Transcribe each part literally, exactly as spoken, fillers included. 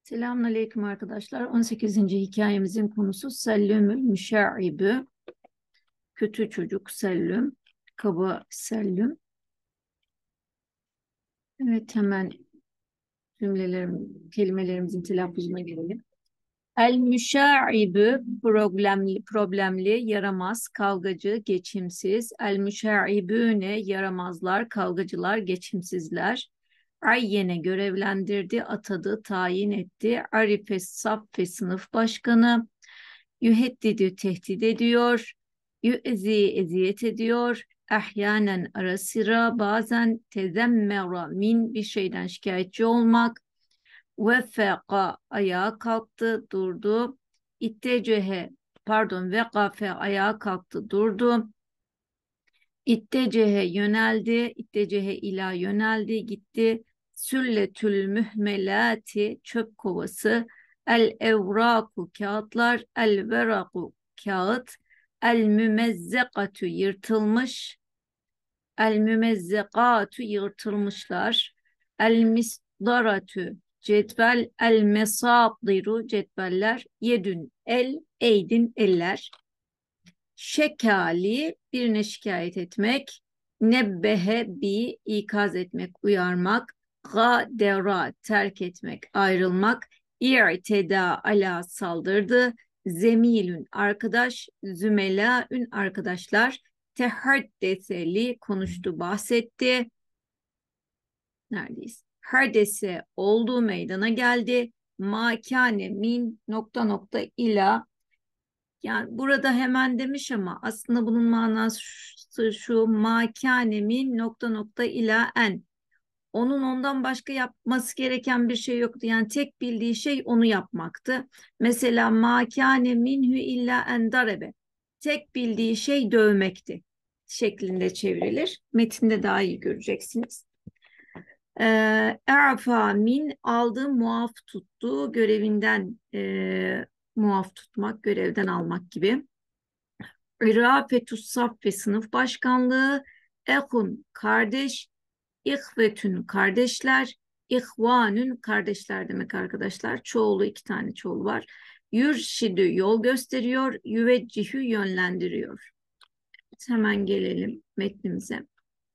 Selamünaleyküm arkadaşlar. on sekizinci hikayemizin konusu Sellümül Müşa'ibü. Kötü çocuk Sellüm, kaba Sellüm. Evet, hemen cümlelerim, kelimelerimizin telaffuzuna gelelim. El müşa'ibü problemli, problemli, yaramaz, kavgacı, geçimsiz. El müşa'ibüne yaramazlar, kavgacılar, geçimsizler. Ayyene görevlendirdi, atadı, tayin etti. Arife Saffe sınıf başkanı. Yüheddidü tehdit ediyor. Yü'zi eziyet ediyor. Ahyanen ara sıra bazen tezemmera min bir şeyden şikayetçi olmak. Vefeka ayağa kalktı, durdu. İttecehe pardon vekafe ayağa kalktı, durdu. İttecehe yöneldi. İttecehe ila yöneldi, gitti. Sülletül mühmelati çöp kovası. El evraku kağıtlar. El veraku kağıt. El mümezzekatü yırtılmış. El mümezzekatü yırtılmışlar. El misdaratü cetvel. El mesadiru cetveller. Yedün el. Eydin eller. Şekali birine şikayet etmek. Nebbehe bi ikaz etmek, uyarmak. Gadera terk etmek, ayrılmak. İ'teda ala saldırdı. Zemilün arkadaş. Zümelaün arkadaşlar. Tehaddeseli konuştu, bahsetti. Neredeyiz? Hadese olduğu meydana geldi. Makane min nokta nokta ila. Yani burada hemen demiş ama aslında bunun manası şu, şu makanemin nokta nokta ila en. Onun ondan başka yapması gereken bir şey yoktu. Yani tek bildiği şey onu yapmaktı. Mesela makane minhu illa en darebe. Tek bildiği şey dövmekti şeklinde çevrilir. Metinde daha iyi göreceksiniz. Ee, Erafa min aldı, muaf tuttu, görevinden e, muaf tutmak, görevden almak gibi. Rafetus Saffe sınıf başkanlığı. Ehun kardeş. İhvetün kardeşler. İhvanün kardeşler demek arkadaşlar. Çoğulu iki tane çoğulu var. Yürşidü yol gösteriyor. Yüveccihü yönlendiriyor. Hemen gelelim metnimize.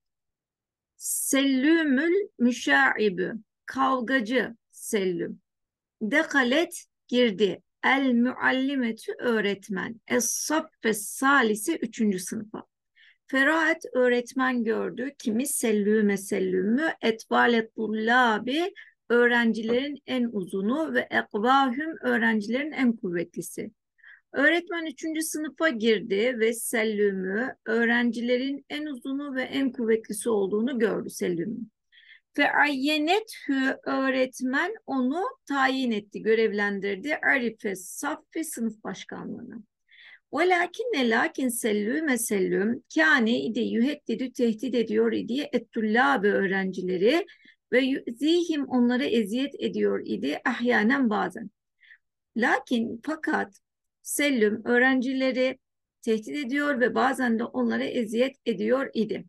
Sellümül müşaibü kavgacı Sellüm. Dekalet girdi. El müallimetü öğretmen. Es-saffe salisi üçüncü sınıfa. Ferahat öğretmen gördü. Kimi sellüme sellümü etvalet tullabi öğrencilerin en uzunu ve ekvahüm öğrencilerin en kuvvetlisi. Öğretmen üçüncü sınıfa girdi ve sellümü öğrencilerin en uzunu ve en kuvvetlisi olduğunu gördü sellümü. Feayyennethü öğretmen onu tayin etti, görevlendirdi. Arife Saffi sınıf başkanlığına. Velakinne lakin sellüme sellüm kâne idi yüheddidü tehdit ediyor idi ettullâbe öğrencileri ve yüzihim onlara eziyet ediyor idi ahyanen bazen. Lakin fakat sellüm öğrencileri tehdit ediyor ve bazen de onlara eziyet ediyor idi.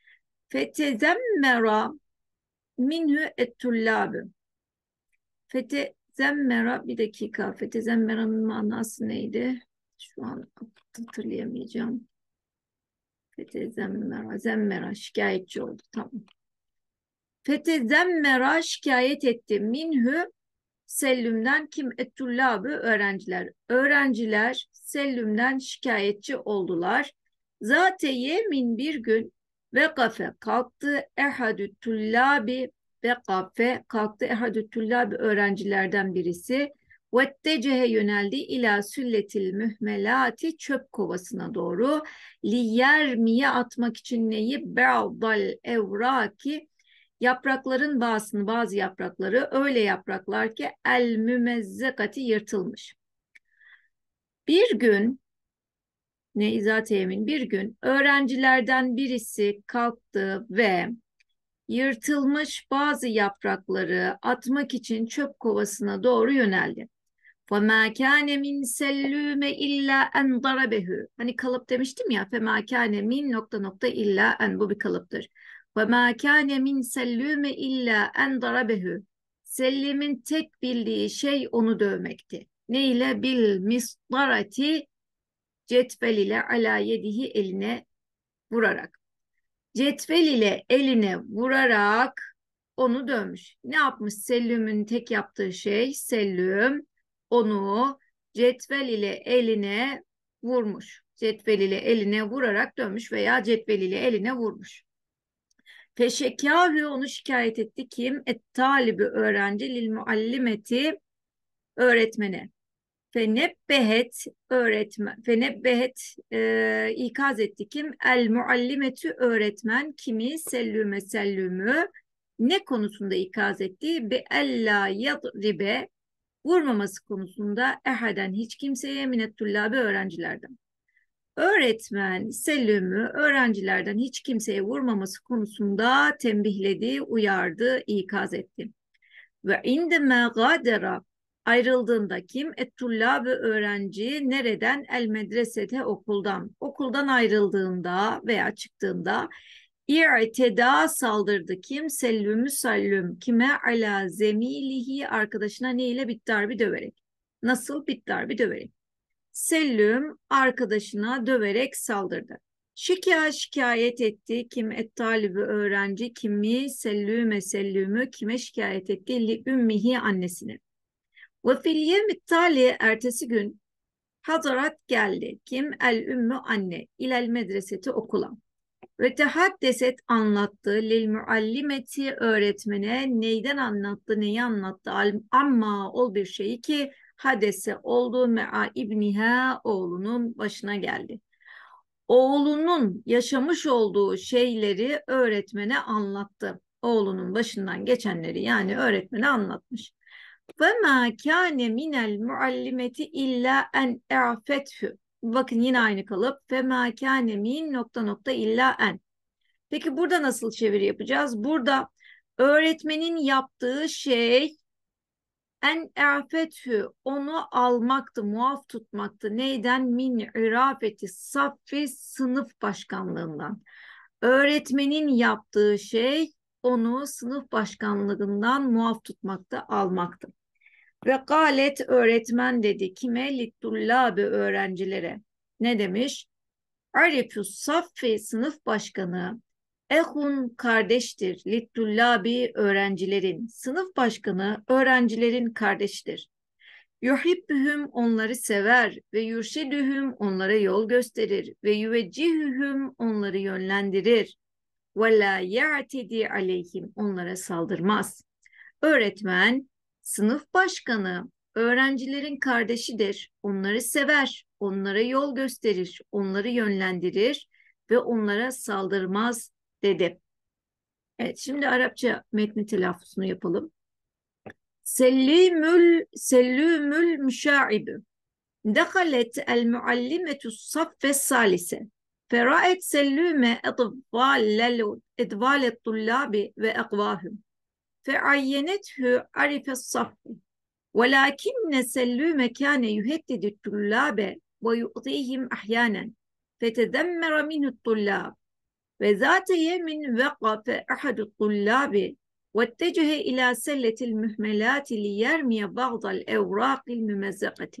Fetezemmera minhu ettullâbe. Fetezemmera bir dakika. Fetezemmera'nın manası neydi? Şu an hatırlayamayacağım. Fetezemmera, zemmera şikayetçi oldu. Tamam. Fetezemmera şikayet etti. Minhü Sellüm'den kim ettullabı öğrenciler. Öğrenciler Sellüm'den şikayetçi oldular. Zate yemin bir gün ve kafe kalktı ehadü tullabi ve kafe kalktı ehadü tullabi öğrencilerden birisi. Vettecehe yöneldi ila sülletil mühmelati çöp kovasına doğru. Liyermiye atmak için neyi? Ba'dal evraki yaprakların bazısını, bazı yaprakları öyle yapraklar ki el mümezzekati yırtılmış. Bir gün Neyza Temin bir gün öğrencilerden birisi kalktı ve yırtılmış bazı yaprakları atmak için çöp kovasına doğru yöneldi. فَمَا كَانَ مِنْ سَلُّمَ اِلَّا اَنْ ضَرَبَهُ. Hani kalıp demiştim ya. فَمَا كَانَ مِنْ nokta nokta illa en bu bir kalıptır. وَمَا كَانَ مِنْ سَلُّمَ اِلَّا اَنْ ضَرَبَهُ. Selim'in tek bildiği şey onu dövmekti. Ne ile? Bil mistarati, cetvel ile ala yedihi, eline vurarak. Cetvel ile eline vurarak onu dövmüş. Ne yapmış? Selim'in tek yaptığı şey, Selim onu cetvel ile eline vurmuş. Cetvel ile eline vurarak dövmüş veya cetvel ile eline vurmuş. Feşekâhü, onu şikayet etti. Kim? Et talibi, öğrenci, lil muallimeti, öğretmene. Fenebbehet, öğretmen. Fenebbehet, e, ikaz etti. Kim? El muallimetü, öğretmen. Kimi? Sellüme, sellümü. Ne konusunda ikaz etti? Be ella yadribe, vurmaması konusunda, ehaden, hiç kimseye, minettullabi, öğrencilerden. Öğretmen Selim'i öğrencilerden hiç kimseye vurmaması konusunda tembihledi, uyardı, ikaz etti. Ve indeme gadera, ayrıldığında kim? Ettullâbe, öğrenci, nereden? El medresete, okuldan. Okuldan ayrıldığında veya çıktığında İ'teda, saldırdı. Kim? Sellümü sallüm. Kime? Ala zemilihi, arkadaşına, neyle? Bittarbi, döverek. Nasıl? Bittarbi, döverek. Sellüm arkadaşına döverek saldırdı. Şika, şikayet etti. Kim? Et talibi, öğrenci. Kimi? Sellüme, sellümü. Kime şikayet etti? Li ümmihi, annesine. Ve fil yevmit tali, ertesi gün hadarat, geldi. Kim? El ümmü, anne. İlel medreseti, okula. Ve tehaddeset, anlattı. Lil muallimeti, öğretmene. Neyden anlattı? Neyi anlattı? Amma, ol bir şeyi ki hadese oldu, mea ibniha, oğlunun başına geldi. Oğlunun yaşamış olduğu şeyleri öğretmene anlattı. Oğlunun başından geçenleri yani öğretmene anlatmış. فَمَا كَانَ مِنَ الْمُعَلِّمَةِ اِلَّا اَنْ اَعْفَتْهُ. Bakın yine aynı kalıp. فَمَا كَانَ مِنْ nokta nokta illa en. Peki burada nasıl çeviri yapacağız? Burada öğretmenin yaptığı şey en e'fethü, onu almaktı, muaf tutmaktı. Neyden? Min irafeti saffi, sınıf başkanlığından. Öğretmenin yaptığı şey onu sınıf başkanlığından muaf tutmakta, almaktı. Ve galet, öğretmen dedi. Kime? Littullabi, öğrencilere. Ne demiş? Arifus saffi, sınıf başkanı. Ehun, kardeştir. Littullabi, öğrencilerin. Sınıf başkanı öğrencilerin kardeştir. Yuhibbühüm, onları sever. Ve yürşidühüm, onlara yol gösterir. Ve yüveccihühüm, onları yönlendirir. Ve la ya'tedi aleyhim, onlara saldırmaz. Öğretmen, sınıf başkanı, öğrencilerin kardeşidir. Onları sever, onlara yol gösterir, onları yönlendirir ve onlara saldırmaz dedi. Evet, şimdi Arapça metni telaffuzunu yapalım. Sellimül, sellümül müşâibü. Dekalet el muallimetu saffe salise. Feraet sellüme edvalet tullabi ve ekvahüm. فعينته عرف الصف ولكن سلوم كان يهدد الطلاب ويؤذيهم أحيانا فتذمر منه الطلاب وذات يوم وقف أحد الطلاب واتجه إلى سلة المهملات ليرمي بعض الأوراق الممزقة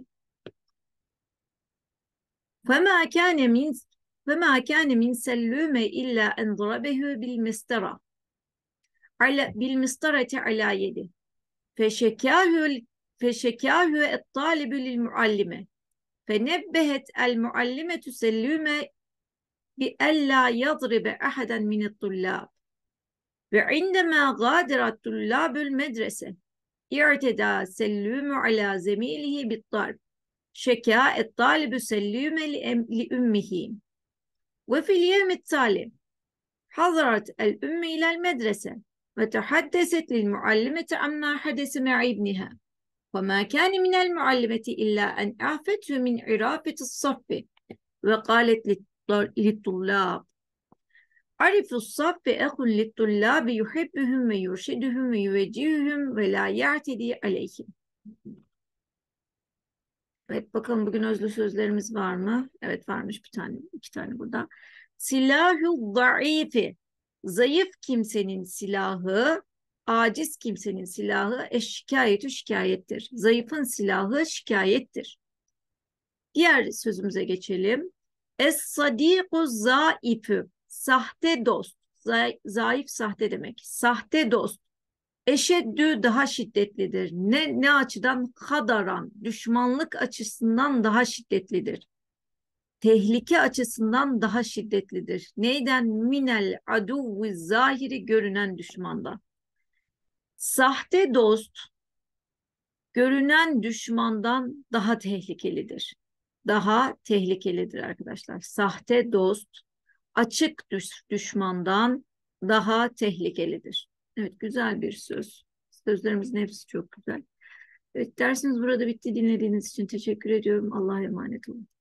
فما كان من فما كان من سلوم إلا أن ضربه بالمسطرة بالمسطرة على يده فشكاه فشكاه الطالب للمعلمة فنبهت المعلمة سلومة بألا يضرب أحدا من الطلاب وعندما غادر الطلاب المدرسة اعتدى سلوم على زميله بالضرب شكا الطالب سلوم لأمه وفي اليوم التالي حضرت الأم إلى المدرسة وتحدثت للمعلمة عما حدث مع ابنها وما كان من المعلمة إلا أن أعفته من عرافة الصف وقالت للطلاب عرف الصف أخ للطلاب يحبهم ويرشدهم ويوجههم ولا يعتدي عليهم. Evet, bakalım bugün özlü sözlerimiz var mı? Evet, varmış bir tane, iki tane burada. Silahul zayıfi, zayıf kimsenin silahı. Aciz kimsenin silahı eşşikayetü şikayettir. Zayıfın silahı şikayettir. Diğer sözümüze geçelim. Es-sadiku zaifü. Sahte dost. Zay- Zayıf sahte demek. Sahte dost. Eşeddü daha şiddetlidir. Ne, ne açıdan? Kadaran. Düşmanlık açısından daha şiddetlidir. Tehlike açısından daha şiddetlidir. Neyden? Minel aduvvi zahiri görünen düşmandan. Sahte dost görünen düşmandan daha tehlikelidir. Daha tehlikelidir arkadaşlar. Sahte dost açık düş- düşmandan daha tehlikelidir. Evet, güzel bir söz. Sözlerimizin hepsi çok güzel. Evet, dersimiz burada bitti. Dinlediğiniz için teşekkür ediyorum. Allah'a emanet olun.